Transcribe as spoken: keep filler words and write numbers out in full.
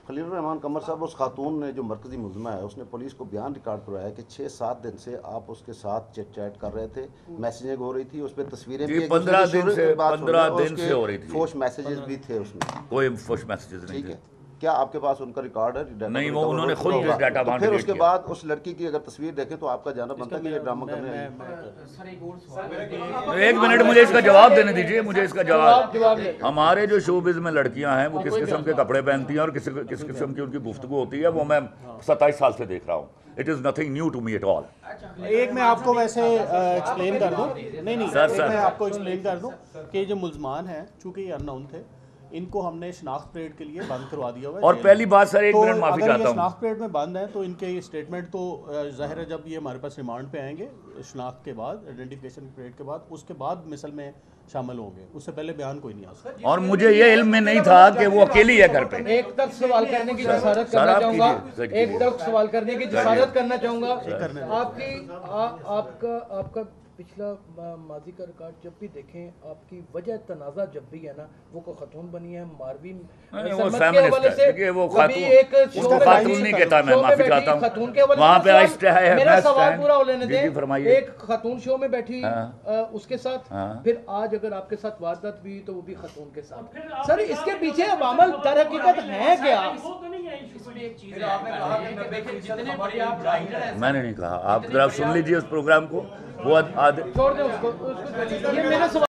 खलील रहमान कमर साहब, उस खातून ने जो मरकजी मुलजमा है उसने पुलिस को बयान रिकॉर्ड करवाया कि छः सात दिन से आप उसके साथ चैट चैट कर रहे थे, मैसेजिंग हो रही थी, उस पर तस्वीरें भी पंद्रह दिन से पंद्रह दिन से हो रही थी, फोश मैसेजेस भी थे उसमें, कोई फोश मैसेजेस नहीं थे। क्या आपके पास उनका रिकॉर्ड है? नहीं, वो उन्होंने खुद डाटा तो फिर उसके बाद उस लड़की की अगर तस्वीर देखें तो आपका जाना बनता कि ये ड्रामा करने आई। एक मिनट, मुझे इसका जवाब देने दीजिए, मुझे इसका जवाब। हमारे जो शोबिज में लड़कियां हैं वो किस किस्म के कपड़े पहनती हैं और किस किस किस्म की उनकी गुफ्तगू होती है, वो मैं सत्ताईस साल से देख रहा हूँ। It is nothing new to me at all. एक मैं आपको वैसे एक्सप्लेन कर दूं, नहीं नहीं सर, सर। मैं आपको एक्सप्लेन कर दूं कि जो मुल्जमान हैं चूंकि ये अननोन थे, इनको हमने शनाख्त परेड के लिए बंद करवा दिया हुआ है। और पहली बात सर, एक तो मिनट माफी अगर चाहता ये हूँ, शनाख्त परेड में बंद है तो इनके ये स्टेटमेंट तो ज़ाहिर है जब ये हमारे पास रिमांड पे आएंगे शनाख्त के बाद, आइडेंटिफिकेशन परेड के बाद, उसके बाद मिसल में शामिल होंगे, उससे पहले बयान कोई नहीं आ सकता। और मुझे ये इल्म में नहीं था कि वो अकेली है घर पे। एक तक सवाल करने की जसारत करना चाहूंगा एक तक सवाल करने की जसारत करना चाहूंगा आपकी आपका आपका पिछला माजी का रिकॉर्ड जब भी देखें, आपकी वजह तनाज़ा जब भी है ना, वो को खतून बनी है मारवी वो फेमिनिस्ट है, देखिए वो खातून, उसको खातून नहीं कहता, मैं माफी चाहता हूँ। वहाँ पे आइस्टा है, मेरा सवाल पूरा हो लेने दें। फरमाइए। एक खातून शो में बैठी उसके साथ, फिर आज अगर आपके साथ वारदात हुई तो वो भी खातून के साथ। सर इसके पीछे अवामल दर हकीकत है क्या? मैंने नहीं कहा, आप जरा सुन लीजिए उस प्रोग्राम को। वो आधे छोड़ दें उसको, उसको ये मेरा सवाल